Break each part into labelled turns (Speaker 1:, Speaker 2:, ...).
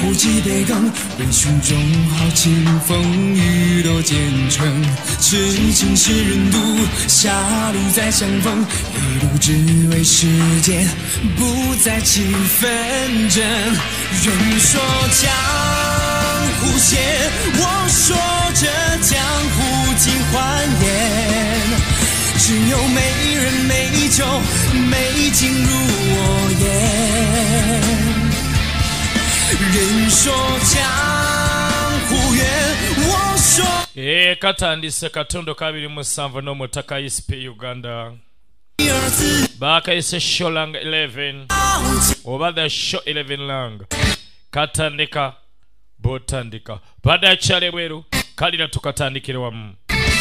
Speaker 1: 虎脊背梗，为胸中豪情，风雨多兼程。痴情是人渡，狭路再相逢，一路只为世间不再起纷争。人说江湖险，我说这江湖尽欢颜。只有美人美酒美景入我眼。人说江湖远，我说
Speaker 2: katandise katondo 2.7 n'omutaka ISP Uganda bakayise Sholang 11 oba the show 11 lang katandika botandika bada chale bweru kalira tukatandikire wamu.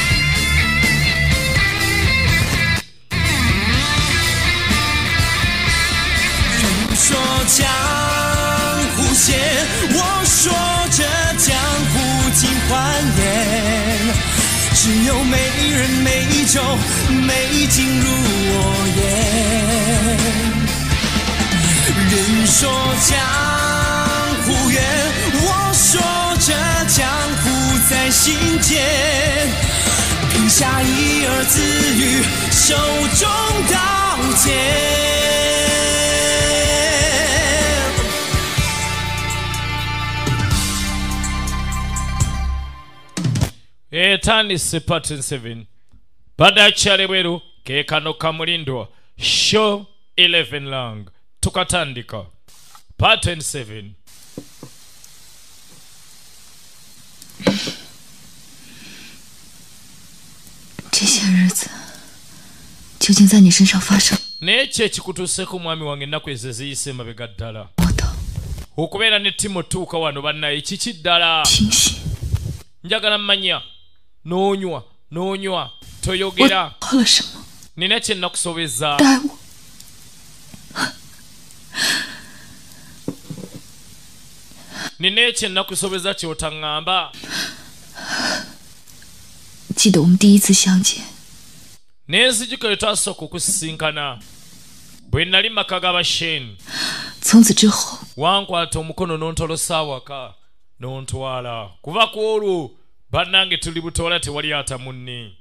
Speaker 1: 人说江湖险，我说这江湖尽欢颜。只有美人美酒美景入我眼。人说江湖远，我说这江湖在心间。笔下一儿自语，手中刀剑。
Speaker 2: etandise part 7 bada chale bweru kekano kamulindwa show 11 lang tukatandika part 7.
Speaker 3: 这些日子究竟在你身上发生？
Speaker 2: n'ekyo ekikutuuseeko mwami wange ennaku ezo eziyise emabega ddala
Speaker 3: 我的
Speaker 2: okubeera ne ttimu otuuka wano bannaye kiki ddala
Speaker 3: 清醒，
Speaker 2: njagala mmanya n'onywa n'onywa
Speaker 3: 我
Speaker 2: toyogera
Speaker 3: 做了什么？
Speaker 2: nina kye nakusobeza
Speaker 3: 带我。
Speaker 2: nina ekye nakusobeza kyotaŋŋamba
Speaker 3: 记得我们第一次相见，
Speaker 2: n'enzijiko lwe twasooka okusisinkana bwe nali maka g'abasheni
Speaker 3: 从此之后，
Speaker 2: wankwata omukono n'ontolosa awaka n'ontwala kuva ku olwo bannange tuli butoola tewali ata munne.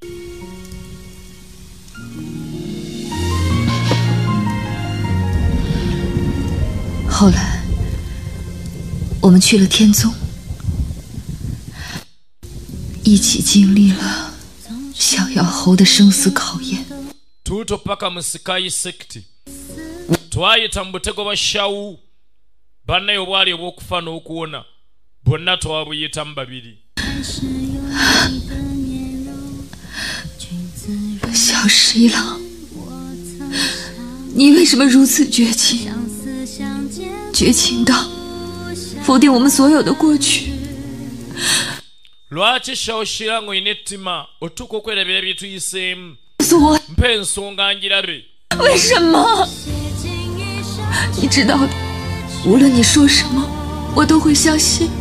Speaker 3: 后来我们去了天宗，一起经历了小妖猴的生死考验。
Speaker 2: tuuto paka mu sky sect twayita mu butego bwa shawu bannaye obwali obw'okufa n'okuwona bwonna twabuyitamu babiri.
Speaker 3: 小十一郎，你为什么如此绝情？绝情到否定我们所有的过去。
Speaker 2: lwaki shawushira ng'olina ettima otuuka okwerabira ebituyiseemu
Speaker 3: 告诉我
Speaker 2: mpa ensonga ngirabe.
Speaker 3: 为什么？你知道的，无论你说什么，我都会相信。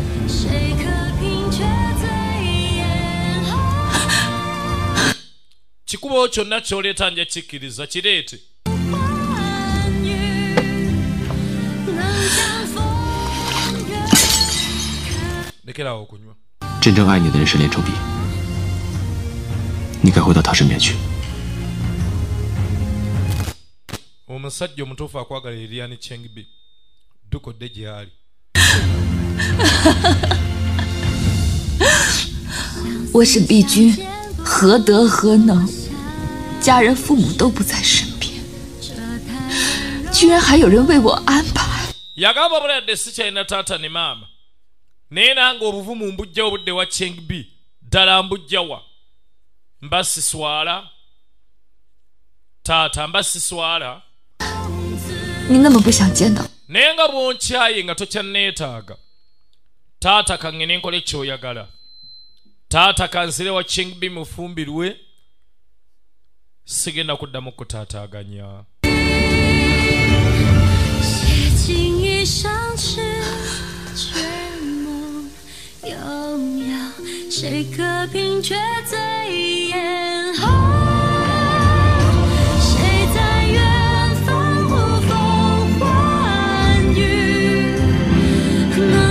Speaker 2: kikubawo kyonna kyoleeta nja kikkiriza kireete. lekerawo okunywa.
Speaker 4: 真正爱你的人是连城璧，你该回到他身边去。
Speaker 2: omusajja omutuufu akwagala Eliane Chengbi dukodde gy'ali.
Speaker 3: 我沈碧君何德何能？家人父母都不在身边，居然还有人为我安排。
Speaker 2: yagamba buladde si kyalina taata ne maama naye nange obuvumu mbujjawo budde wa Chengbi ddala mbujjawa mbasiswala taata mbasiswala.
Speaker 3: 你那么不想见到，
Speaker 2: naye nga bwonkyaye nga tokyanneetaaga taata kaŋŋene nkole kyoyagala taata kanzire wa Chengbi mufumbirwe sigenda kuddamu kutaataaganya.
Speaker 5: 谁可凭却醉眼红？谁在远方呼风唤雨？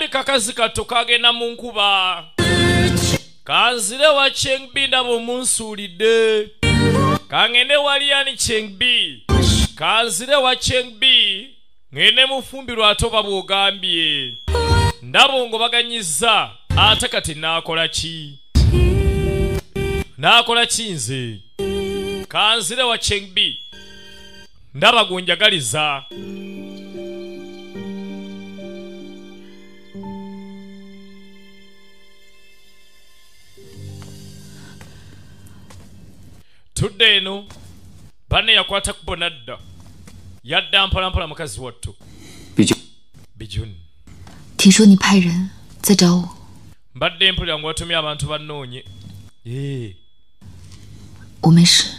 Speaker 2: kakazi katto kagenda mu nkuba kanzire wa Chengbi ndaba omunsuulidde kangende wali yani Chengbi kanzire wa Chengbi ngende mufumbirwa atoba bwogambye ndaba ongobaganyiza ate kati naakola ki nze kanzire wa Chengbi ndaba gunjagaliza tudde eno banne yakwata kubona dda yadda mpolampola mukazi wattu Bijun
Speaker 3: 听说你派人在找我，
Speaker 2: mbadde mpulira ngu watumye abantu bannoonye
Speaker 3: 我没事。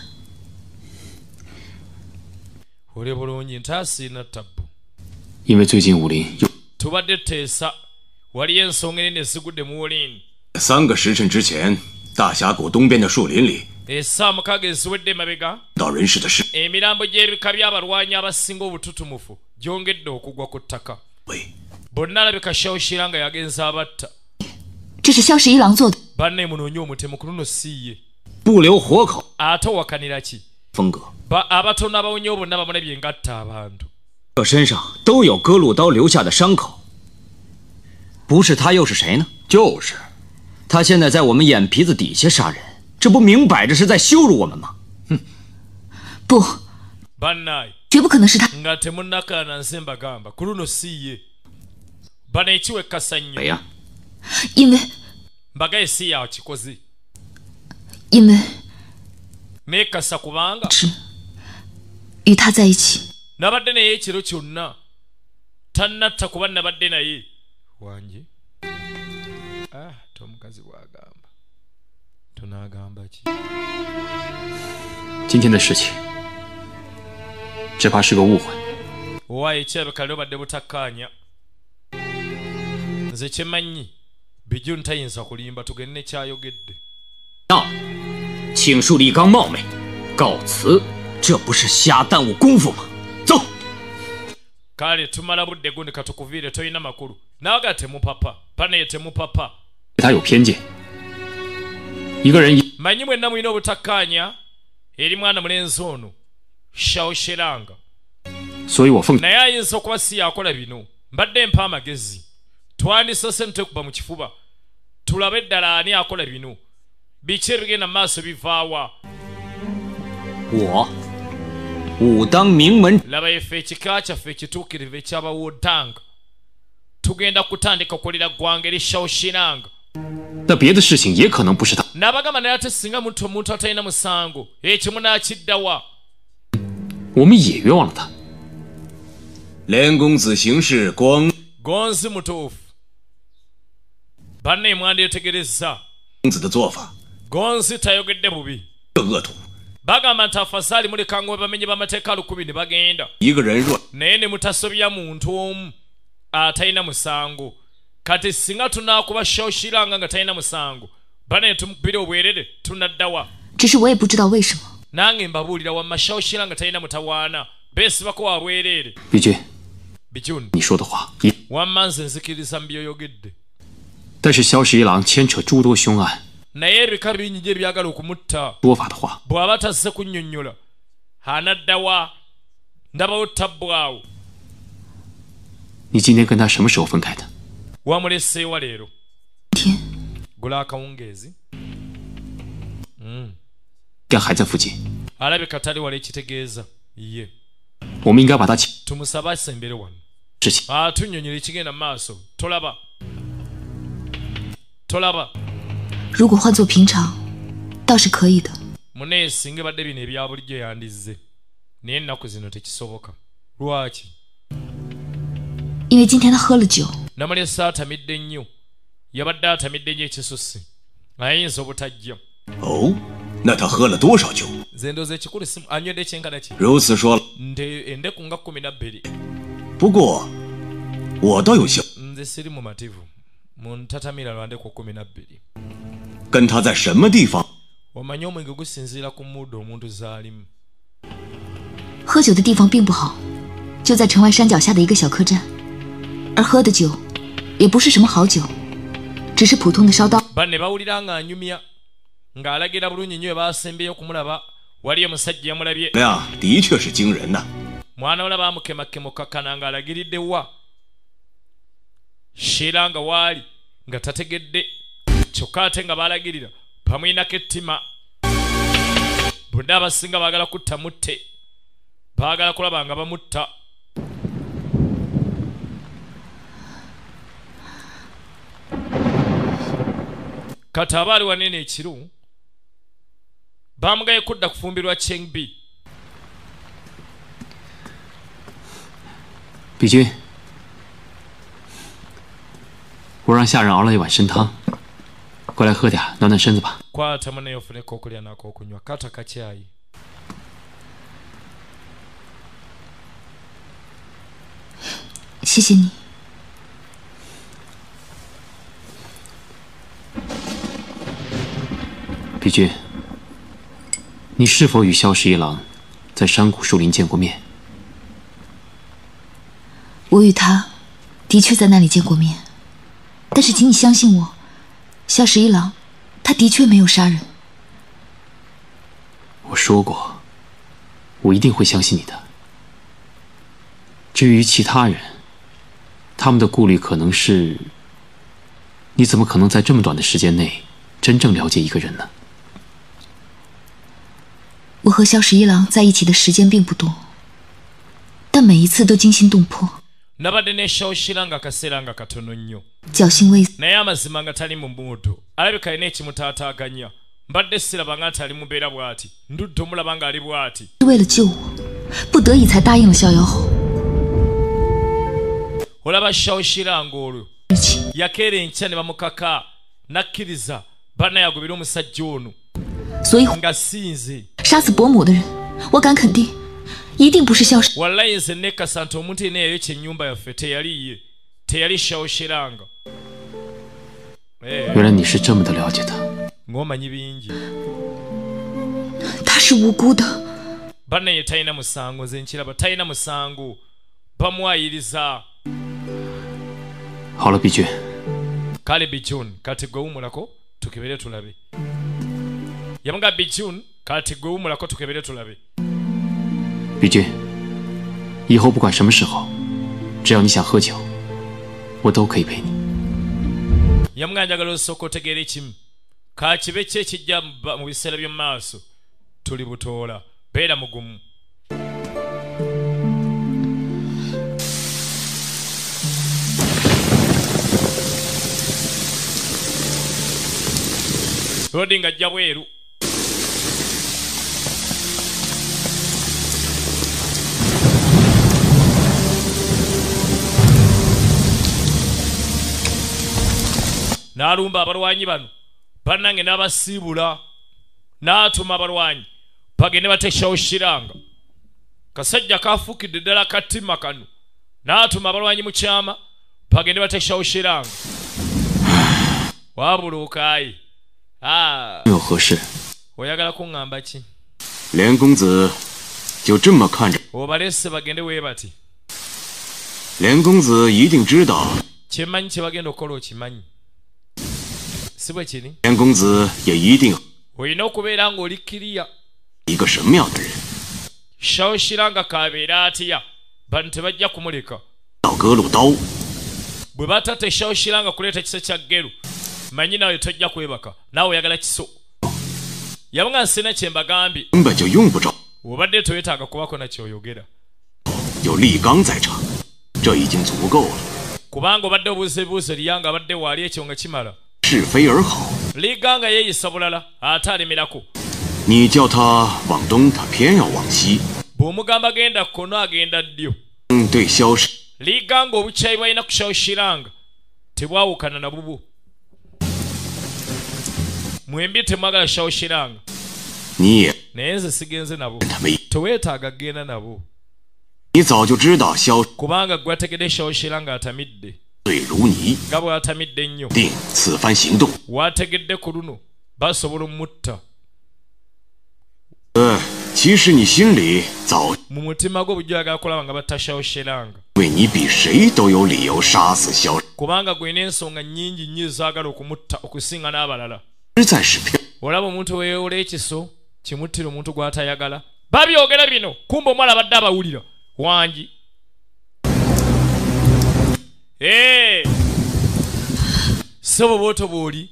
Speaker 2: oli bulungi ntaasiina tabbu
Speaker 4: 因为最近武林又
Speaker 2: tubadde teesa waliyo ensonga enene ezigudde mu Wolin
Speaker 6: 3个时辰之前，大峡谷东边的树林里
Speaker 2: essaawa mukaaga eziwedde emabega
Speaker 6: 到人士的尸
Speaker 2: emirambo gy'ebika by'abalwanyi abasinga obututumufu gyongedde okugwa ku ttaka
Speaker 6: 位，
Speaker 2: bonna alabika Shaoshira nga yagenza abatta
Speaker 3: 这是萧十一郎做的，
Speaker 2: banne munoonye omutemu ku luno si ye
Speaker 6: 不留活口
Speaker 2: ate owakanira ki
Speaker 6: 风格。
Speaker 2: abatono abawonyewo bonna bamulabye ngatta abantu
Speaker 6: 这身上都有割路刀留下的伤口，不是他又是谁呢？就是，他现在在我们眼皮子底下杀人，这不明摆着是在羞辱我们吗？
Speaker 3: 不，
Speaker 2: bannaye
Speaker 3: 绝不可能是他。
Speaker 2: nga temunnakaana nze mbagamba ku luno si ye bano ekiwekasa nnyo
Speaker 6: 谁呀？
Speaker 3: 因为
Speaker 2: mbagaye si yakikoze
Speaker 3: 因为
Speaker 2: neekasa kubanga
Speaker 3: 只与他在一起，
Speaker 2: nabadde naye ekiro kyonna tannatta kuba nabadde naye wange tomukazi bwagamba tunaagamba ki
Speaker 4: 今天的事情，只怕是个误会。
Speaker 2: owaayo ekirabika lero badde butakkaanya nze kyemanyi Bijun tayinza kulimba tugende ne kyayogedde
Speaker 6: 到，请恕立刚冒昧，告辞。这不是瞎耽误功夫吗？走。
Speaker 2: kale tumala budde gundi katukuviire toyina makulu naaga temupapa banaye temupapa
Speaker 4: 他有偏见，一个人一
Speaker 2: manyi mwenna mulina obutakkaanya eri mwana mulenzi ono Shaosheranga
Speaker 4: 所以我奉
Speaker 2: naye ayinza okuba si yakola bino mbadde mpa amagezi twandisose mutwe kuba mu kifuba tulabe ddala ani akola bino biki ebigenda mu maaso bivaawa
Speaker 6: 我武当名门
Speaker 2: laba efe ekika kyaffe ekituukirivu ekyabawodanga tugenda kutandika okukolera ggwanga eri Shaoshiranga
Speaker 4: 那别的事情也可能不是他。
Speaker 2: n'abagamba naye ate singa omuntu atalina musango ekyo munaakiddawa
Speaker 4: 我们也冤枉了他。
Speaker 6: 连公子行事光
Speaker 2: gonzi mutuufu banne mwandyetegereza
Speaker 6: 公子的做法
Speaker 2: gonzi tayogedde bubi
Speaker 6: 这恶毒，
Speaker 2: bagamba nti afasaali mulekanga bamenyi b'amateeka 1000 ne bagenda
Speaker 6: 一个人若
Speaker 2: naye ne mutasobya muntu omu atalina musango kati singa tunaakuba Shaoshiranga nga talina musango banne tumukubira obwerere tunaddawa
Speaker 3: 只是我也不知道为什么。
Speaker 2: nange mbabuulira wamma Shaoshiranga talina mutawaana beesibako wa bwereere
Speaker 4: 李军，
Speaker 2: Bijun
Speaker 4: 你说的话一，
Speaker 2: wamma nze nzikiriza mu byoyogedde
Speaker 4: 但是萧十一郎牵扯诸多凶案
Speaker 2: naye ebika bingi ebyagala okumutta
Speaker 4: 说法的话，
Speaker 2: bw'aba tazze kunnyonnyola anaddawa ndabawo tabbwawo
Speaker 4: 你今天跟他什么时候分开的？
Speaker 2: wamuleseewa leero
Speaker 3: 天，
Speaker 2: gula akawungeezi
Speaker 4: 应该还在附近，
Speaker 2: alabika tali wala ekitegeeza ye
Speaker 4: 我们应该把他请
Speaker 2: tumusabe asembere wano
Speaker 4: 事情。
Speaker 2: tunnyonnyola ekigenda mu maaso tolaba
Speaker 3: 如果换做平常，倒是可以的。
Speaker 2: muneesinga badde bino ebya bulijjo yandizze naye ennaku zino tekisoboka lwaki
Speaker 3: 因为今天他喝了酒，
Speaker 2: namulese atamidde nnyo yabadde atamidde nnyo ekisusse ayinza obutajja
Speaker 6: 哦，那他喝了多少酒？
Speaker 2: nze ndooza ekikulu simu anywedde ekyenkana ki
Speaker 6: 如此说，
Speaker 2: endeku nga 12
Speaker 6: 不过我倒有些
Speaker 2: nze siri mumativu muntatamira lwa ndeku 12
Speaker 6: 跟他在什么地方？
Speaker 2: omanyi omwenge gusinziira ku muddo omuntu zaalimu
Speaker 3: 喝酒的地方并不好，就在城外山脚下的一个小客栈，而喝的酒也不是什么好酒，只是普通的烧刀。
Speaker 2: banne bawulira ng'anyumya ng'alagira bulungi nnyo baasembeyo kumulaba wali omusajja yamulabye
Speaker 7: 量的确是惊人呐。
Speaker 2: mwana we baamukemakema kakkana ng'alagiridde wa sheera nga waali nga tategedde kyokka ate nga baalagirira bamwinako ettima bonna abasinga baagala kutta mutte baagala kulaba nga bamutta kati abaali wanene ekiru baamugaye kudda kufumbirwa Chengbi
Speaker 4: 比君，我让下人熬了一碗参汤，过来喝点，暖暖身子吧。
Speaker 2: kwata muneyo ofuneko okulya n'akokunywa kata kakyayi
Speaker 3: 谢谢你。
Speaker 4: 比君，你是否与萧十一郎在山谷树林见过面？
Speaker 3: 我与他的确在那里见过面，但是请你相信我，萧十一郎，他的确没有杀人。
Speaker 4: 我说过，我一定会相信你的。至于其他人，他们的顾虑可能是：你怎么可能在这么短的时间内真正了解一个人呢？
Speaker 3: 我和萧十一郎在一起的时间并不多，但每一次都惊心动魄。
Speaker 2: nabadde ne Shawshira nga akaseera nga katono nnyo
Speaker 3: 侥幸未死，
Speaker 2: naye amazima nga tali mu muddo alabika alina ekimutaataaganya mbadde siraba nga nti ali mubeera bw'ati ndudde omulaba ng'ali bw'ati
Speaker 3: 是为了救我，不得已才答应了逍遥侯。
Speaker 2: olaba Shawshira ng'olwo
Speaker 3: 日期，
Speaker 2: yakeera enkya ne bamukaka n'akkiriza banna yagobera omusajja ono
Speaker 3: 所以
Speaker 2: nga sinze
Speaker 3: 杀死伯母的人，我敢肯定，一定不是萧十。
Speaker 2: wallahi nze nekasa nti omuntu yenna yayokya ennyumba yaffe teyali ye teyali Shawshiranga
Speaker 4: 原来你是这么的了解他。
Speaker 2: ng'omanyi bingi
Speaker 3: 他是无辜的。
Speaker 2: banne ye talina musango nze nkiraba talina musango bamwayiriza
Speaker 4: 好了，比君，
Speaker 2: kale Bijun kati gwe wumulako tukebere tulabe yamuga Bijun kati gwe wumulako tukebere tulabe
Speaker 4: 比君，以后不管什么时候，只要你想喝酒，我都可以陪你。
Speaker 2: yamuga njagala osooka otegeera ekimu kakibe ki ekijja mu biseera by'omu maaso tuli butoola beera mugumu lodi ng'ajja bweru n'alumba abalwanyi bano bannange n'abasiibula n'atuma abalwanyi bagende bate Shawshiranga kasajja kafuukidde ddala katima kano n'atuma abalwanyi mu kyama bagende bate Shawshiranga wabula okaayi
Speaker 4: 没有合适，
Speaker 2: oyagala kuŋŋamba ki
Speaker 7: 连公子就这么看着，
Speaker 2: obalese bagende wee bati
Speaker 7: 连公子一定知道，
Speaker 2: kyemmanyi kye bagenda okukola okimanyi si bwe kiri
Speaker 7: 连公子也一定
Speaker 2: olina okubeera ng'oli kiriya
Speaker 7: 一个什么样的人。
Speaker 2: Shawshiranga kaabeera atya bantu tebajja kumuleka
Speaker 7: 到格鲁刀，
Speaker 2: bwe batatte Shawshiranga kuleeta kiso kya geru manyi nawe tojja kwebaka naawe oyagala kiso yabuga nsina kye mbagambye
Speaker 7: 根本就用不着。
Speaker 2: obadde toyetaaga kubako nakyoyogera
Speaker 7: 有立刚在场，这已经足够了。
Speaker 2: kubanga obadde obuuza ebibuuzo liyanga abadde waali ekyo nga kimala
Speaker 7: 是非而好，
Speaker 2: liganga yeeyisa bulala ate alemerako
Speaker 7: 你叫他往东，他偏要往西。
Speaker 2: bw'omugamba genda kkono agenda ddyo
Speaker 7: 对萧氏
Speaker 2: liganga obukyayi bwalina ku Shawshiranga tebwawukana na bubwo mwembi temwagala Shawshiranga
Speaker 7: 你也
Speaker 2: naye nze sigenze nabo
Speaker 7: 他没，
Speaker 2: teweetaaga kgenda nabo
Speaker 7: 你早就知道萧
Speaker 2: kubanga gwe ategedde Shawshiranga atamidde
Speaker 7: 对如泥，
Speaker 2: nga bwe atamidde ennyo
Speaker 7: 定此番行动。
Speaker 2: waategedde ku luno basobola omutta
Speaker 7: 其实你心里早，
Speaker 2: mu mutima gwe bujja oyagala kulaba nga batta Shawshiranga
Speaker 7: 因为你比谁都有理由杀死萧。
Speaker 2: kubanga gwena ensonga nnyingi nnyo ezaagala okumutta okusinga n'abalala. Olaba omuntu weewola ekiso kimuttira omuntu gw'atayagala. Babyogera bino kumba omwala abadde abawulira wangi. Sebo bwoto bw'oli.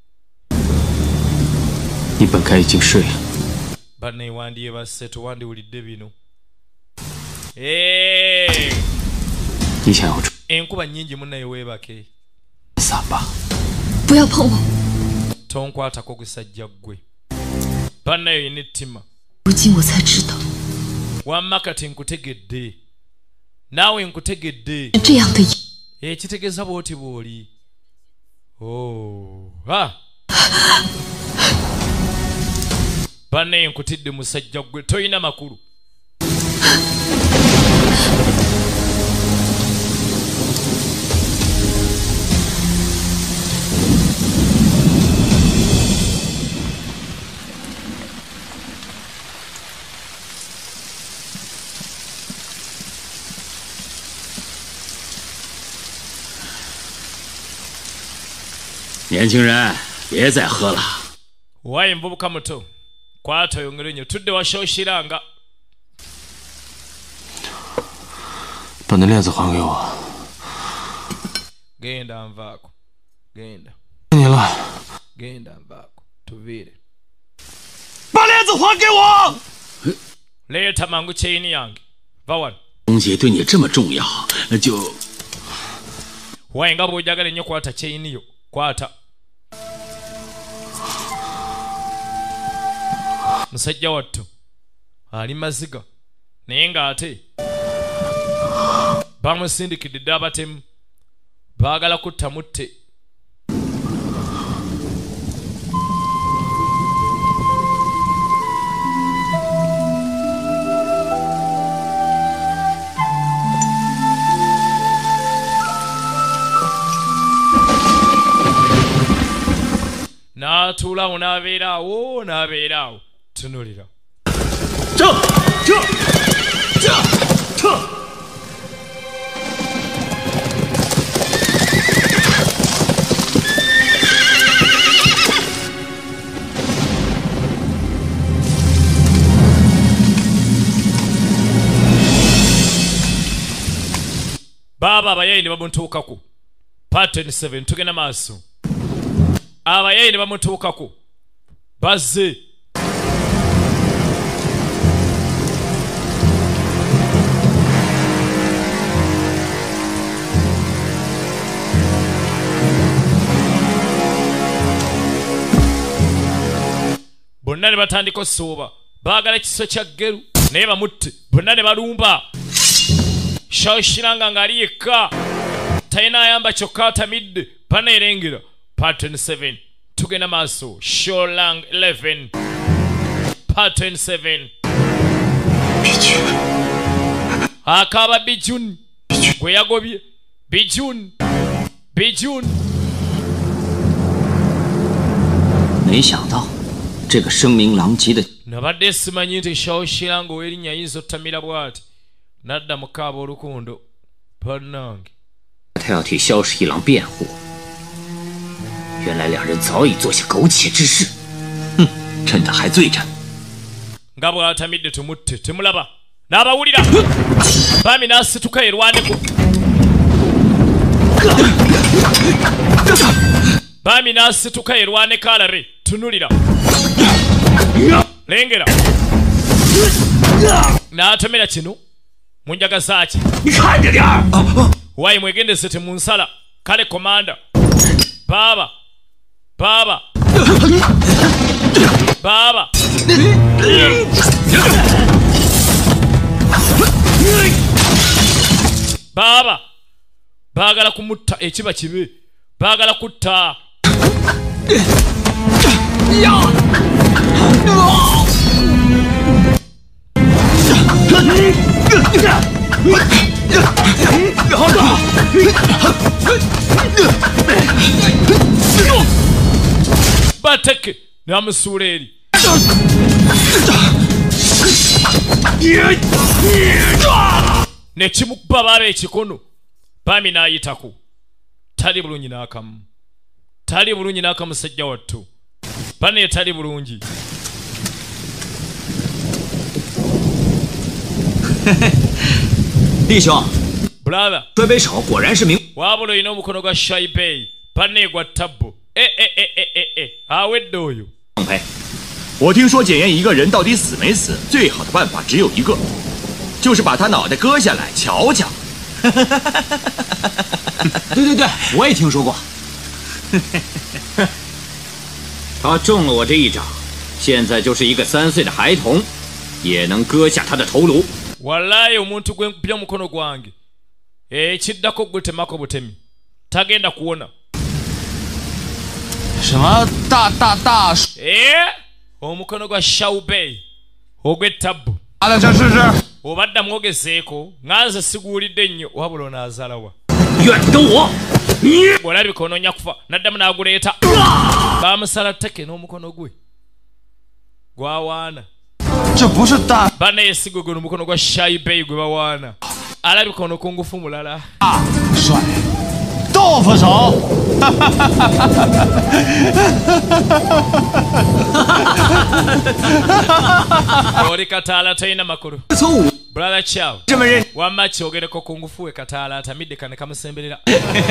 Speaker 4: 你本该已经睡了。
Speaker 2: Banne wandiye basse tewandiwulidde bino.
Speaker 4: 你想要
Speaker 2: Enkuba nnyingi munnaye weebake.
Speaker 4: 伞吧？
Speaker 3: 不要碰我！
Speaker 2: Tonkwatako gusajja ggwe. Bannayo yina ettima.
Speaker 3: 如今我才知道，
Speaker 2: Wamma kati nkutegedde. Naawe nkutegedde.
Speaker 3: 这样的
Speaker 2: Ekitegeeza bw'oti bw'oli. Bannaye nkutidde musajja ggwe toyina makulu.
Speaker 6: “年轻人，别再喝了。”
Speaker 2: Wayi mvubuka muto. Kwata oyongere nnyo tudde washoshiranga.
Speaker 4: 把那链子还给我。
Speaker 2: Genda nvaako. Genda.
Speaker 4: 你了。
Speaker 2: Genda nvaako. Tuviire.
Speaker 6: 把链子还给我！
Speaker 2: Leeta mangu chaini yange. Va wano.
Speaker 6: 东西对你这么重要，就
Speaker 2: Wayi nga bw'ojagala ennyo kwata chaini yo. Kwata. Musajja wattu ali maziga naye ng'ate bamusindikidde dde abatemu baagala kutta mutte. N'atuulawo n'abeeraawo n'abeeraawo. Tunulira. Baba abayayini bamutuukako. Pattern 7 tugenda maaso. Abayayini bamutuukako. Bazze. Bonna ne batandika osuuba baagala ekiso kya Geru naye bamutte bonna ne balumba. Shoshiranga ng'ali yekka talina ayamba kyokka atamidde baneerengera. Pattern 7 tugenda maaso. Sholang 11 Pattern 7 akaaba Bijun gwe yagobye. Bijun
Speaker 6: 没想到这个声名狼藉的
Speaker 2: Nabadde simanyi nti Shoshiranga ow'erinnya ayinza ottamira bw'ati nadda mu kaaba olukundo. Bannange
Speaker 6: 他要替萧十一郎辩护，原来两人早已做下苟且之事。哼，趁他还醉着。
Speaker 2: nga bw'atamidde tumutte temulaba n'abawulira. Bami n'asituka erwaneko. Bami n'asituka erwaneko alabe. Tunulira. Lengera. N'atomera kino munjagaza ki? Wayi mwegendese temunsala. Kale komanda. Baba. Baba. Baba. Baba. Baagala kumutta ekiba kibe. Baagala kutta. Bateke n'amusuula eri. Ne kimukuba baba ekikono. Bami n'ayitako. tali bulungi n'akamu tali bulungi n'akamu sajja wattu bane tali bulungi
Speaker 6: 弟兄，
Speaker 2: brother
Speaker 6: 摔杯手果然是名。
Speaker 2: wabula olina omukono gwa shaibei bane gwa tabbu awedde oyo
Speaker 7: 放培，我听说检验一个人到底死没死，最好的办法只有一个，就是把他脑袋割下来瞧瞧。
Speaker 6: 对对对，我也听说过。他中了我这一掌，现在就是一个3岁的孩童，也能割下他的头颅。
Speaker 2: wallahi omuntu gwe mpya mukono gwange ekiddako gutemako butemi tagenda kuwona
Speaker 1: 什么大
Speaker 2: omukono gwa shaubei ogw'ettabbu
Speaker 1: 打的这试试？
Speaker 2: obadda mwogezeeko nganze siguwulidde nnyo wabula onaazaalawa
Speaker 6: 远跟我！
Speaker 2: bw'olabika onoonya kufa naddamu n'aguleeta baamusala tteke n'omukono gwe gwawaana
Speaker 1: 这不是大
Speaker 2: banna yesigwe gwe n'omukono gwa shaibei gwe bawaana alabika ono kungufu mulala
Speaker 1: 帅豆腐手。
Speaker 2: oli kataala talina makulu
Speaker 6: 错误，
Speaker 2: brother chow
Speaker 6: 这么认，
Speaker 2: wamma kyogereko kungufu we kataala atamidde kane kamusemberera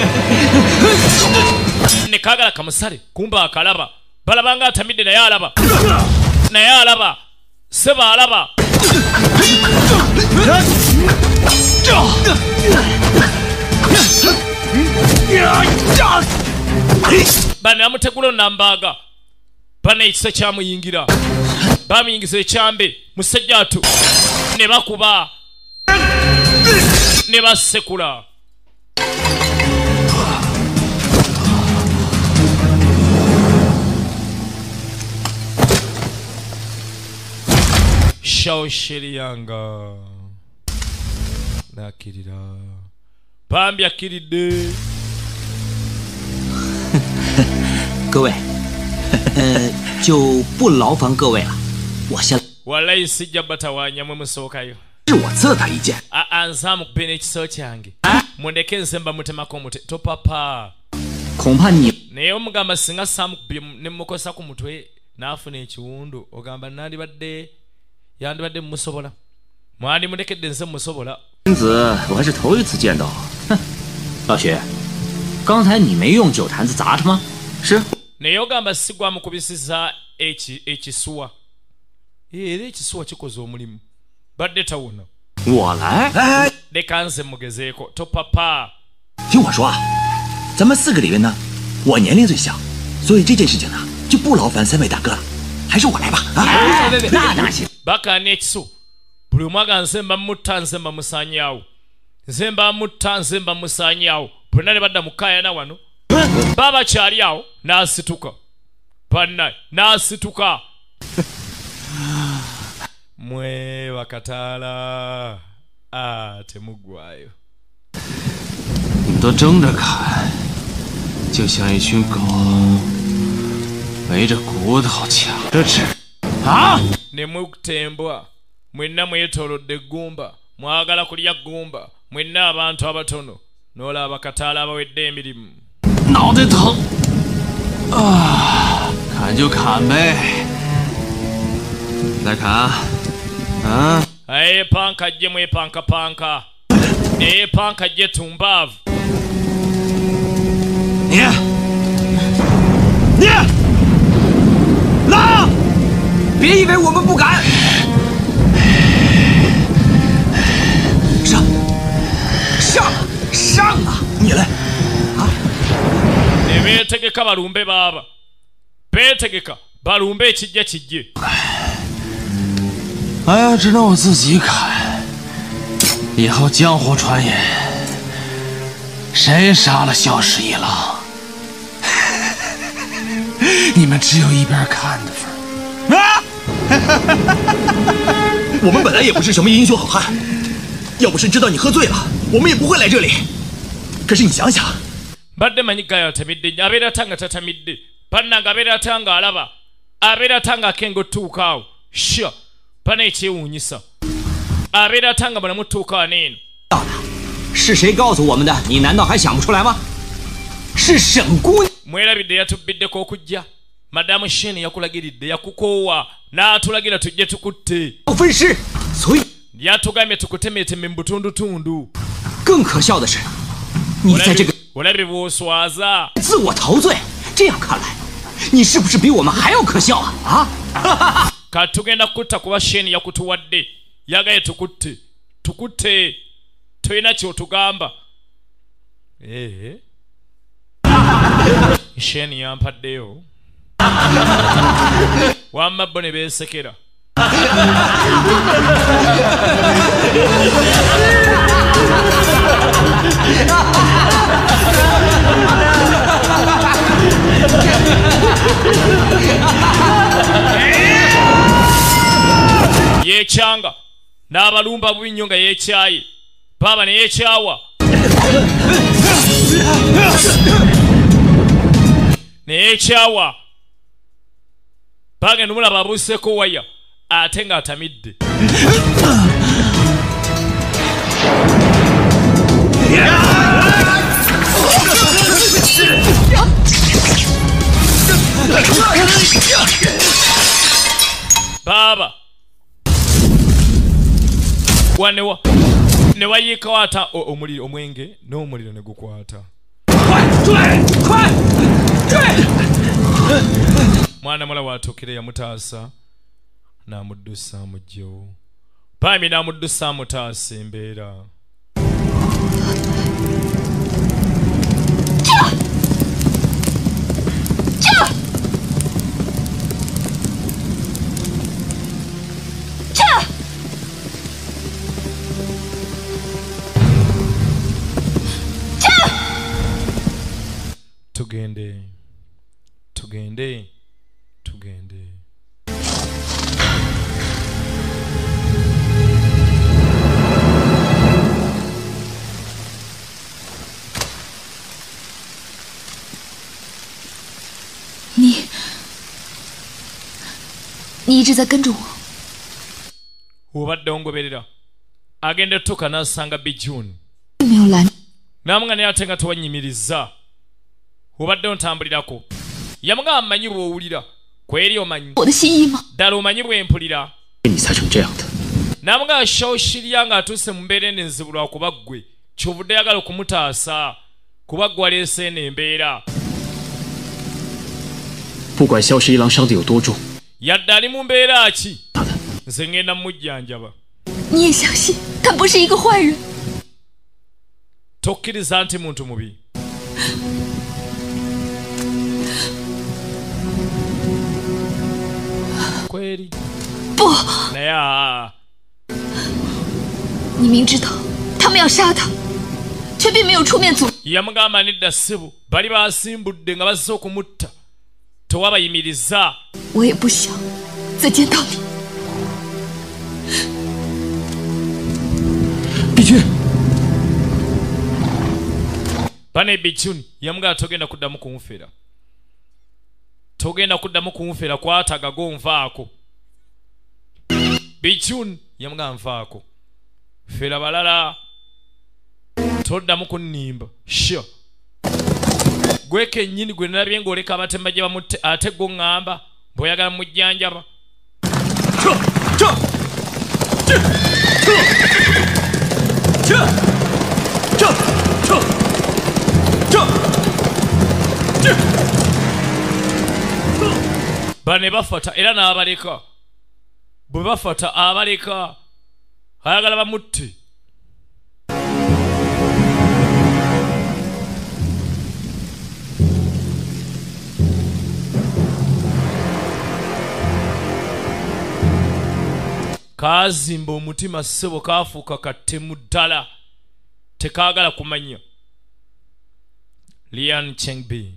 Speaker 2: ne kaagala kamusale kumba akalaba balabanga atamidde naye alaba naye alaba seba alaba bano yamutegula onambaaga bano ekisa kyamuyingira bamuyingiza ekyambe musajjaatu ne bakuba ne basekula shawsheriyanga nakirira pambi akiridde
Speaker 6: 各位，就不劳烦各位了，我先。
Speaker 2: wallahi sijja batawaanya mwe musookayo
Speaker 6: 是我刺了他一剑，
Speaker 2: anzamukube n'ekiso kyange mundeke nze mba mutemako omute topapa
Speaker 6: 恐怕你
Speaker 2: naye omugamba singa samukubye ne mukosa ku mutwe n'afuna ekiwundu ogamba yandibadde mumusobola mwandimulekedde nze mumusobola
Speaker 6: 君子我还是头一次见到。哼，老徐，刚才你没用酒坛子砸他吗？是。
Speaker 2: naye ogamba sigwamukubisiza ekisuwa era ekisuwa kikoze omulimu badde tawona
Speaker 6: 我来。哎，
Speaker 2: leka nze mugezeeko topapa
Speaker 7: 听我说啊，咱们4个里面呢，我年龄最小，所以这件事情呢就不劳烦3位大哥了，还是我来吧。啊，
Speaker 6: 别，那当然行。
Speaker 2: bakaana ekiso buli omu aga nze mba mutta nze mba musaanyaawo nze mba mutta nze mba musaanyaawo bonna ne badda mukaayana wano baba kyali awo n'asituka pannaye n'asituka mwe bakataala temuggwayo
Speaker 1: 你们都争着砍，就像一群狗围着骨头抢着吃。啊！
Speaker 2: ne mutembwa mwenna mwetoolodde eggumba mwagala kulya ggumba mwenna abantu abatono n'olaba bakataala abawedde emirimu
Speaker 1: 脑袋疼啊！砍就砍呗，再砍啊！
Speaker 2: panka jje mwepankapanka panka jje tumbaavu
Speaker 7: 你拉！
Speaker 6: 别以为我们不敢。上啊！
Speaker 7: 你来，
Speaker 2: ne beetegeka balumbe baaba beetegeka balumbe ekijja kijje
Speaker 1: 哎呀，只能我自己砍。以后江湖传言，谁杀了萧十一郎，你们只有一边看的份儿。啊！
Speaker 7: 我们本来也不是什么英雄好汉，要不是知道你喝醉了，我们也不会来这里。可是你想想，
Speaker 2: mbadde manyi gayo atamidde nnyo abeera atanga tatamidde bannanga abeera atanga alaba abeera atanga akenga otuuka awo sha bana ekyewuunyisa abeera atanga balamu tuuka waneeno
Speaker 6: 是谁告诉我们的？你难道还想不出来吗？
Speaker 7: 是沈姑娘。
Speaker 2: mwerabidde yatubiddeko okujja madamu sheni yakulagiridde yakukoowa n'atulagira tujje tukutte
Speaker 7: 要分尸，所以
Speaker 2: yatugambye tukutemeteme mu butundutundu
Speaker 7: 更可笑的是，你在这个
Speaker 2: olabye bw'oswaza
Speaker 7: 自我陶醉。这样看来，你是不是比我们还要可笑啊？啊！
Speaker 2: katugenda kutta kuba sheni yakutuwadde yagaye tukutte tolina kyotugamba sheni yampaddeyo wamma bo ne beesekera yekyanga n'abalumba bubi nnyo nga yeekyaye baaba ne yeekyawa ne yeekyawa bagenda omulaba abuuseeko waya ate ng'atamidde baaba ne wayiikawo ata omuliro omwenge n'omuliro ne gukwata mwana mula waatuukire yamutaasa n'amuddusa mujjewo paami n'amuddusa amutaasa embeera tugende
Speaker 3: 你一直在跟着我。
Speaker 2: obadde ongoberera agenda tuka n'asanga bijuni
Speaker 3: 没有拦。
Speaker 2: namuga naye ate nga tewanyimiriza obadde ontambulirako yamugamba mmanyi bw'owulira kweri omanyi
Speaker 3: 我的心意吗？
Speaker 2: ddala omanyi bw'empulira
Speaker 4: 你才成这样的。
Speaker 2: namuga shawushirya ng'atuuse mu mbeera enenzibulwa kuba ggwe kyovudde yagala okumutaasa kuba ggwe waleese eno embeera
Speaker 4: 不管萧十一郎伤得有多重，
Speaker 2: yadde ali mu mbeera ki nze ngenda mujjanjaba
Speaker 3: 你也相信他不是一个坏人？
Speaker 2: tokkiriza nti muntu mubi kweri
Speaker 3: 不，
Speaker 2: naye
Speaker 3: 你明知道他们要杀他，却并没有出面阻。
Speaker 2: yamugamba nedda ssebo bali basimbudde nga bazze okumutta tewabayimiriza
Speaker 3: 我也不想再见到你。
Speaker 4: 碧君，
Speaker 2: bane bichuni yamugamba togenda kuddamu kumufera togenda kuddamu kumufera kwataga gonvaako bichuni yamugamba nvaako fera balala toddamu kunnimba sha gweke nnyini gwe nalabye ng'oleka abatemba gye bamutte ate goŋŋamba bw'oyagala mujjanjaba bane bafata era n'abaleka bwe bafata abaleka ayagala bamutte kaazimba omutima ssebo kaafuuka kattemu ddala tekaagala kumanya Lian Chengbi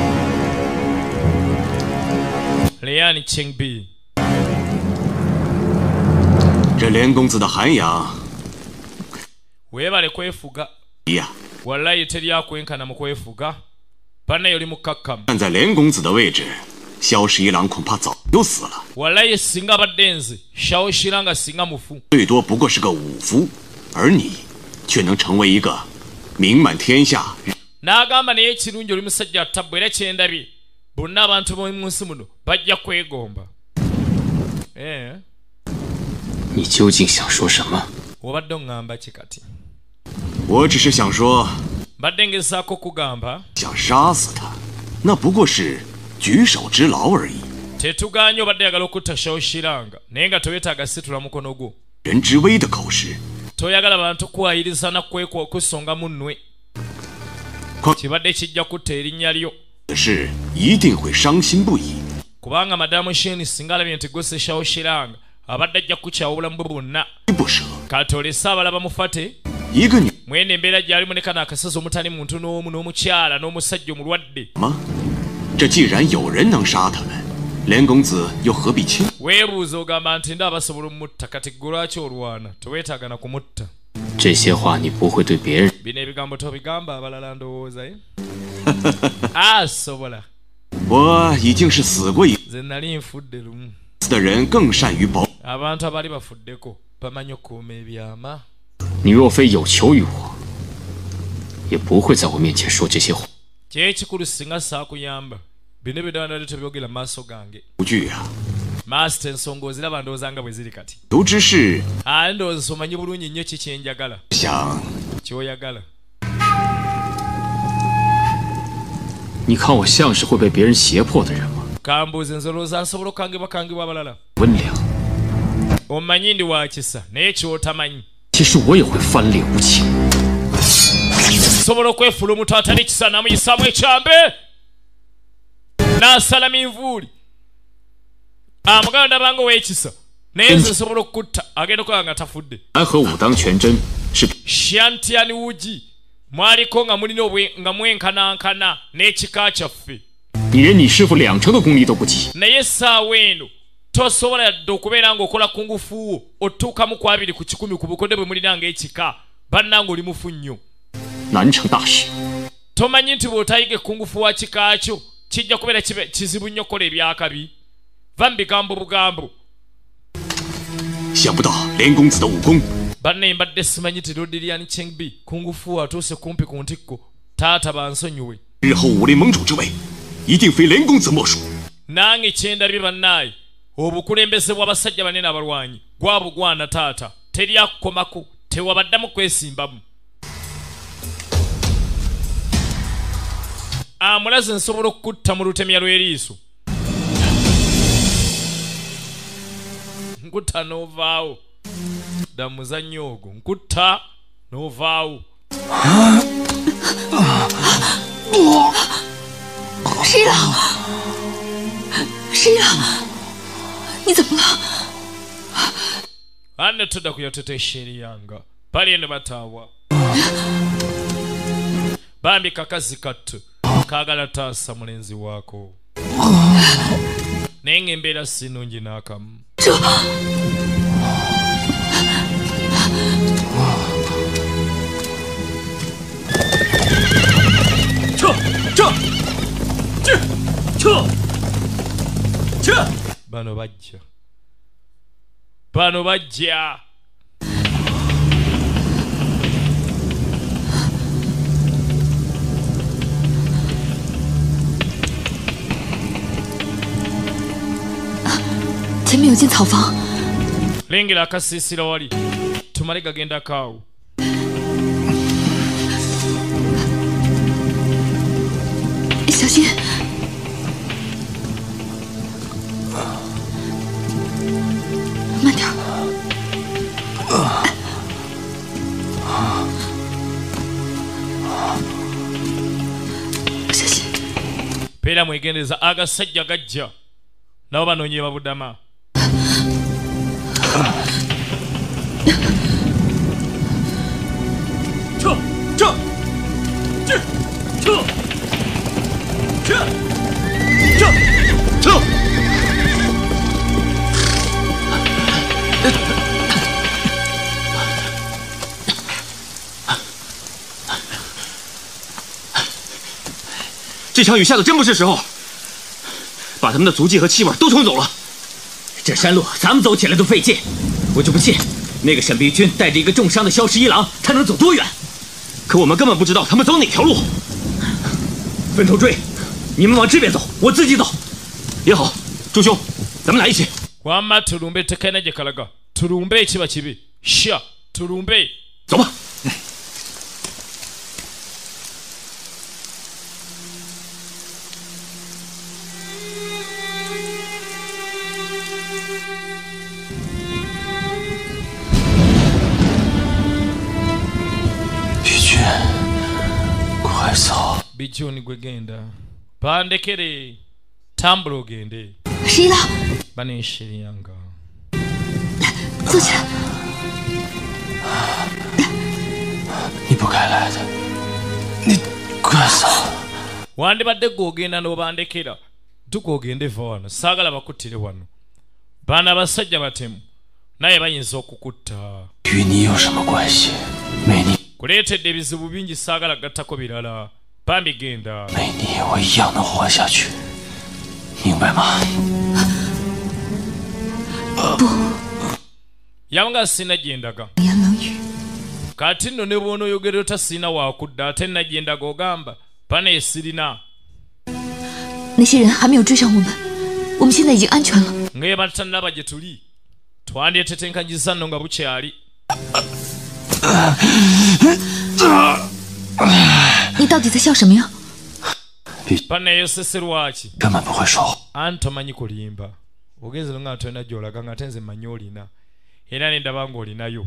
Speaker 6: 这连公子的涵养
Speaker 2: weebale kwefuga
Speaker 6: 呀，
Speaker 2: wallayi teryakwenkana mu kwefuga bannaye oli mukkakkamu
Speaker 6: 站在连公子的位置，萧十一郎恐怕早就死了，
Speaker 2: wallayi singa abadde nze shawushira nga singa mufu
Speaker 6: 最多不过是个武夫，而你却能成为一个名满天下。
Speaker 2: n'agamba naye ekirungi oli musajja ttabbu era kyendabye bonna abantu b'omu nsi muno bajja kwegomba.
Speaker 4: 你究竟想说什么？
Speaker 2: obadde oŋŋamba ki kati?
Speaker 6: 我只是想说，
Speaker 2: mbadde ngezaako kugamba
Speaker 6: 想杀死他，那不过是举手之劳而已。
Speaker 2: tetuganye obadde yagala okutta Shawshiranga naye nga toyetaaga situla mukono gwo.
Speaker 6: 人之危的口实，
Speaker 2: toyagala bantu kwayiriza na kusonga munnwe. kibadde kijja kutta erinnya lyo.
Speaker 6: 的事一定会伤心不已。
Speaker 2: kubanga madamu Sheni singa alabye nti gwe Shawshiranga abadde ajja kukyawa obulamu bwe bwonna.
Speaker 6: 不舍，
Speaker 2: kati olese abalaba mufate
Speaker 6: 一个女
Speaker 2: mwene embeera gy'alimu ne kano akasazi omutali muntu n'omu n'omukyala n'omusajja omulwadde.
Speaker 6: 吗？这既然有人能杀他们，连公子又何必亲？
Speaker 2: weebuuza ogamba nti nda abasobola omutta kati ggwe lwaki olwana teweetaaga na kumutta.
Speaker 4: 这些话你不会对别人。
Speaker 2: bino ebigambo tobigamba abalala ndowooza asobola.
Speaker 6: 我已经是死过一
Speaker 2: nze nali nfudde lumu.
Speaker 6: 次的人，更善于保。
Speaker 2: abantu abaali bafuddeko bamanyi okukuuma ebyama.
Speaker 4: 你若非有求于我，也不会在我面前说这些话。
Speaker 2: kyekikulu singa saakuyamba bino bidandali tebyogera mu maaso gange.
Speaker 6: 无惧啊，
Speaker 2: maasita ensonga oziraba ndowooza nga bwe ziri kati.
Speaker 6: 求之事
Speaker 2: ndowooza omanyi bulungi nnyo ki kyenjagala
Speaker 6: 想
Speaker 2: kyoyagala.
Speaker 4: 你看我像是会被别人胁迫的人吗？
Speaker 2: kambuuze nze olowooza nsobola okukangibwakangibwa abalala.
Speaker 4: 温良，
Speaker 2: omanyi ndi wa kisa naye kyotamanyi.
Speaker 4: 其实我也会翻脸无情。
Speaker 2: sobola okwefuula omuntu atali kisa namuyisaamu ekyambe n'asalamu envuuli. amuganda banga ow'ekisa naye nze nsobola okukutta agenda okuba nga tafudde.
Speaker 4: 南和武当全真是
Speaker 2: shantiani wugi mwaliko nga mulina nga mwenkanankana n'ekika kyaffe.
Speaker 4: 你连你师傅20%的功力都不及。
Speaker 2: naye essaawa eno tosobola yadde okubeera ng'okola kungufuuwo otuukamu ku 2 ku 10 ku bukodde bwe mulina ng'ekika bannanga oli mufu nnyo.
Speaker 4: 难成大事。
Speaker 2: tomanyi nti bw'otayiga ekkungufu wa kika kyo kijja kubeera kizibu nnyo okukola ebyakabi. va mu bigambo bugambo.
Speaker 6: 想不到连公子的武功，
Speaker 2: banne mbadde simanyi ti Lodilian Chengbi kungufu atuuse kumpi ku ntikko. taata bansonyiwe.
Speaker 6: 日后武林盟主之位，一定非连公子莫属。
Speaker 2: nange kyendabye bannaaye obukulembeze bw'abasajja banene abalwanyi gwabugwana taata teri akukomako tewabaddamu kwesimbamu. amulaze nsobola okukutta mu lutemya lw'eriiso. nkutta n'ovaawo. dda mu muzannyo ogwo nkutta n'ovaawo.
Speaker 3: 谁呀？谁呀？你怎么了？
Speaker 2: anne todda kuyateta Shiriyanga bali eno bataawa. bambi kakazi kattu kaagala taasa mulenzi waako naye ng'embeera si nnungi n'akamu.
Speaker 7: 撤！
Speaker 2: bano bajja bano bajja.
Speaker 3: 前面有间草房，
Speaker 2: lengera akasiisira wali tumale gagenda kaawo.
Speaker 3: 小心！慢点。小心！
Speaker 2: beera mwegendereza agasajja gajja nabo banoonye babudama.
Speaker 7: 撤！
Speaker 6: 这场雨下的真不是时候，把他们的足迹和气味都冲走了。
Speaker 7: 这山路咱们走起来都费劲，我就不信那个沈碧君带着一个重伤的萧十一郎，他能走多远？
Speaker 6: 可我们根本不知道他们走哪条路。
Speaker 7: 分头追，你们往这边走，我自己走。也好，朱兄，咱们俩一起。
Speaker 2: wamma tulumbe tekalina gye kalaga tulumbe ekiba kibi sha tulumbe
Speaker 7: 走吧。
Speaker 4: 碧君，快走！
Speaker 2: bijuni gwe genda bandekere tambula ogende
Speaker 3: 谁了？
Speaker 2: baneeshiriyanga
Speaker 3: 坐起来。
Speaker 4: 你不该来的，你快走！
Speaker 2: wandibadde gw'ogenda n'obandekera tukogende va wano saagala bakuttire wano baana abasajja batemu naye bayinza okukutta
Speaker 4: 与你有什么关系？没你，
Speaker 2: kuleetedde ebizibu bingi saagala gattako birala bambi genda
Speaker 4: 没你我一样能活下去，明白吗？
Speaker 2: yabanga sina gyendaga
Speaker 3: 言冷语，
Speaker 2: kati nno ne bw'onooyogera ota sirina wakudda ate nagyendaga ogamba baneesirina
Speaker 3: 那些人还没有追上我们，我们现在已经安全了。
Speaker 2: nga ye batanaba gye tuli twandyetetenkanyiza nno nga bukyali
Speaker 3: 你到底在笑什么呀？
Speaker 2: baneeyosese lwaki
Speaker 4: 根本不会说话。
Speaker 2: anti tomanyi kulimba ogenze nga tolina gy'olaga nga ate nze mmanyi olina era nendaba ng'olinayo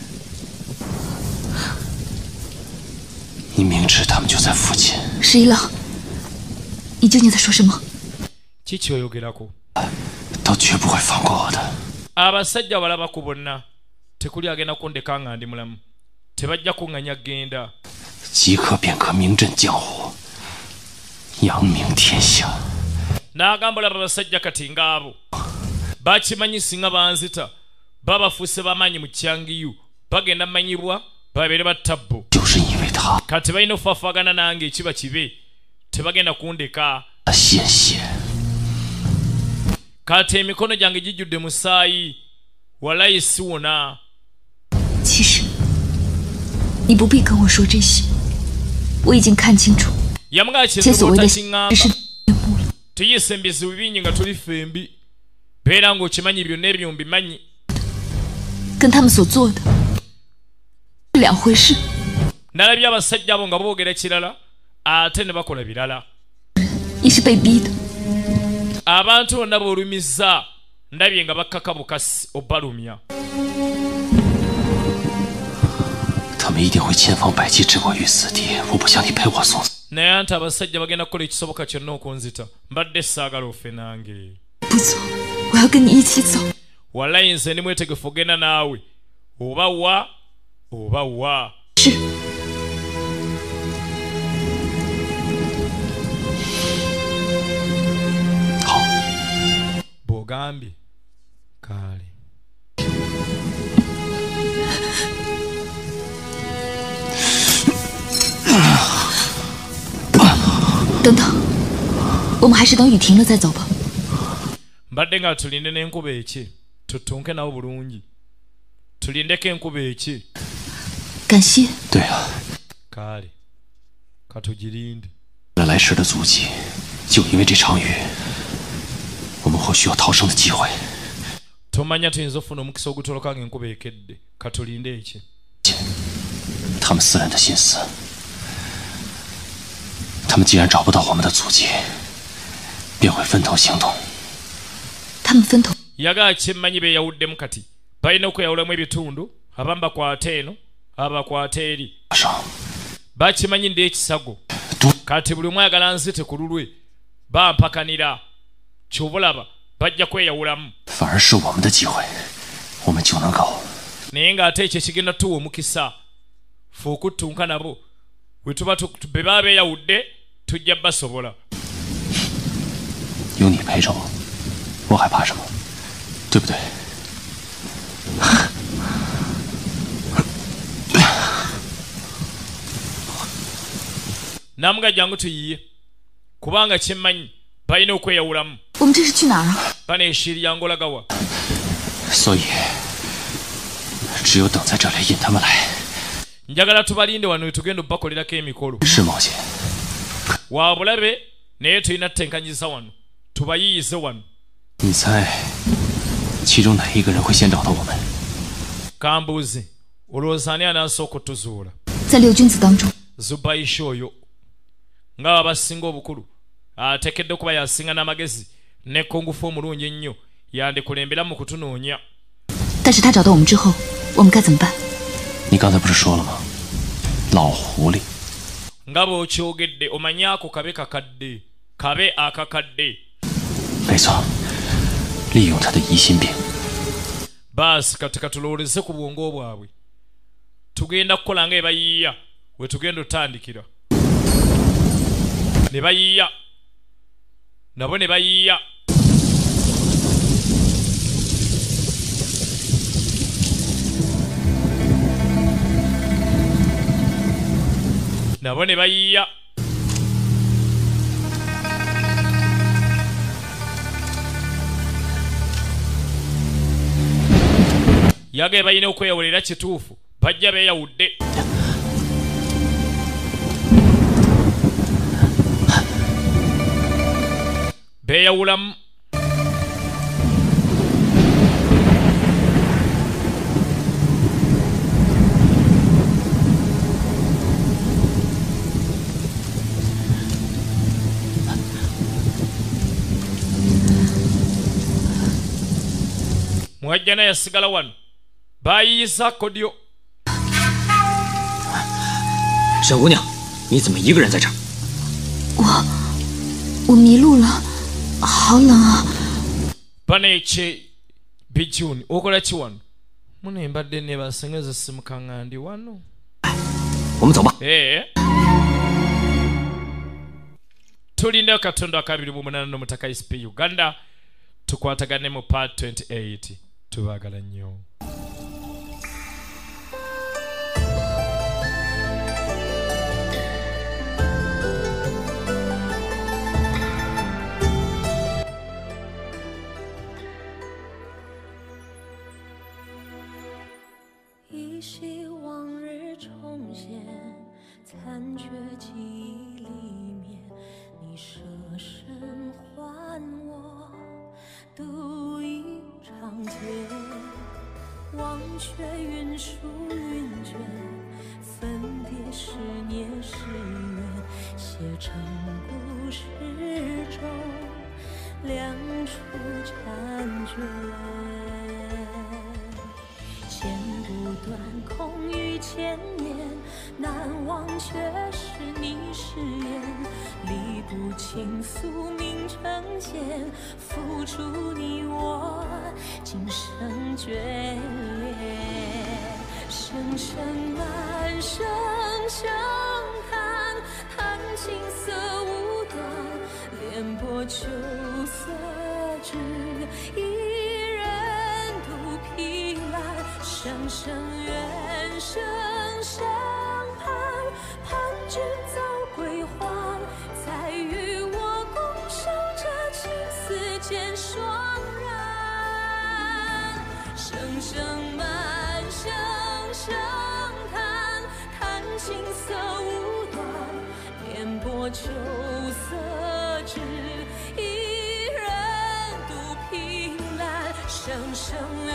Speaker 4: 你明知他们就在附近，
Speaker 3: 十一郎，你究竟在说什么？
Speaker 2: ki kyoyogerako
Speaker 4: 都绝不会放过我的。
Speaker 2: abasajja balabaku bonna tekuli agenda kundeka nga ndi mulamu tebajja kuŋŋanya genda
Speaker 4: 即刻便可名震江湖，扬名天下。
Speaker 2: n'agamba olaba abasajja kati ng'abo bakimanyi singa banzita babafuuse bamaanyi mu kyangiyu bagenda mmanyibwa babeere battabbo
Speaker 4: 就是因为他
Speaker 2: kati balina okufaafagana nange ekiba kibe tebagenda kundeka
Speaker 4: 的鲜血，
Speaker 2: kati emikono gyange gijjudde musaayi walayi siwona
Speaker 3: 其实你不必跟我说这些，我已经看清楚，
Speaker 2: yamugaa
Speaker 3: 这
Speaker 2: kizibu
Speaker 3: 所谓的
Speaker 2: otakiŋŋamba
Speaker 3: 只是面目了。
Speaker 2: tuyise embizibu bingi nga tuli fembi beera ng'okimanyi byonna ebyo mbimanyi
Speaker 3: 跟他们所做的是两回事。
Speaker 2: nalabye abasajja abo nga boogera kirala ate ne bakola birala
Speaker 3: 你是被逼的，
Speaker 2: abantu bonna b'olumizza ndabye nga bakkaka bukasi obbalumya
Speaker 4: 他们一定会千方百计置我于死地。我不想你陪我送死。
Speaker 2: naye anti abasajja bagenda kukola ekisoboka kyonna okunzita mbadde saagala ofe nange
Speaker 3: 不走，我要跟你一起走。
Speaker 2: wallayi nze ndi mwetegefu ogenda naawe oba wa oba wa
Speaker 3: 是，
Speaker 4: 好，
Speaker 2: bw'ogambye kaale
Speaker 3: 等等，我们还是等雨停了再走吧。
Speaker 2: mbadde nga tulinde n'enkuba eki tutunke nabo bulungi tulindeko enkuba eki
Speaker 3: 感谢，
Speaker 4: 对啊，
Speaker 2: kaale katugirinde
Speaker 4: 来时的足迹，就因为这场雨，我们或许有逃生的机会。
Speaker 2: tomanya tuyinza okufuna omukisa ogutoloka nga enkuba ekedde katulinde eki
Speaker 4: 他们私人的心思，他们既然找不到我们的足迹，便会分头行动。
Speaker 3: 他们分头，
Speaker 2: yagala kyemmanyi beeyawuddemu kati balina okweyawulamu ebitundu abamu bakwate eno abakwate eri
Speaker 4: 马上，
Speaker 2: bakimanyi ndi ekisago
Speaker 4: 都
Speaker 2: kati buli omu ayagala nzite ku lulwe bampakanira kyobulaba bajja kweyawulamu
Speaker 4: 反而是我们的机会，我们就能够
Speaker 2: naye ng'ate ekyo kigenda tuwa omukisa fe okuttunka nabo bwe tuba be baba beeyawudde tujja basobola
Speaker 4: 有你陪着我，我还怕什么？对不对？
Speaker 2: namuga jangu tuyiye kubanga kyemmanyi balina okweyawulamu
Speaker 3: 我们这是去哪儿啊？
Speaker 2: baneeshirya ngolagawa
Speaker 4: 所以，只有等在这里引他们来。
Speaker 2: njagala tubalinde wano we tugenda obbakolerako emikolo
Speaker 4: 是冒险，
Speaker 2: wabulabe naye tulina tenkanyisa wano tubayiyize wano.
Speaker 4: 你猜其中哪一个人会先找到我们？
Speaker 2: kambuuze olowooza ani anasooka okutuzuula?
Speaker 3: 在六君子当中，
Speaker 2: Zubaisha oyo nga abasinga obukulu ateekedde okuba yasinga n'amagezi ne kongufu omulungi ennyo yandikulembera mu kutunoonya.
Speaker 3: 但是他找到我们之后，我们该怎么办？
Speaker 4: 你刚才不是说了吗？老狐狸。
Speaker 2: nga bw'okyogedde omanyi ako kabe kakadde kabe akakadde.
Speaker 4: 没错，利用他的疑心病。
Speaker 2: baasi kati katulowooleze ku bwongo bwabwe tugenda kukola nga ebayiiya we tugenda otandikira ne bayiiya nabo ne bayiiya. nabo ne bayiiya. yagaye balina okweyawulira kituufu bajja beeyawudde. beeyawulamu. mwajjana yasigala wano bayiyiza kodyo.
Speaker 6: 小姑娘，你怎么一个人在这儿？
Speaker 3: 我迷路了，好冷啊！
Speaker 2: Baneche bijuni okola ki wano? Muno embadde ne basengeza simu kaŋŋandi wano.
Speaker 6: 我们走吧。
Speaker 2: tulinda katonda akabiri mu munana n'omutaka ISP Uganda tukwatagane mu part 28 tubaagala nnyo.
Speaker 5: 生生